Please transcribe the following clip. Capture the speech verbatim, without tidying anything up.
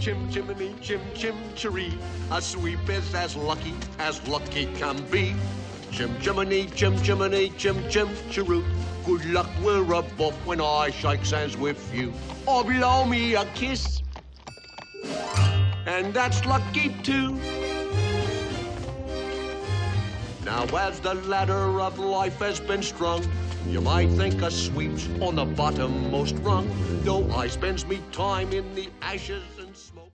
chim chimney, chim chim chiree. A sweep is as lucky as lucky can be. Chim chimney, chim chimney, chim chim chiroo. Good luck, we're above when I shake hands with you. Or blow me a kiss, and that's lucky too. Now as the ladder of life has been strung, you might think a sweep's on the bottommost rung, though I spends me time in the ashes and smoke.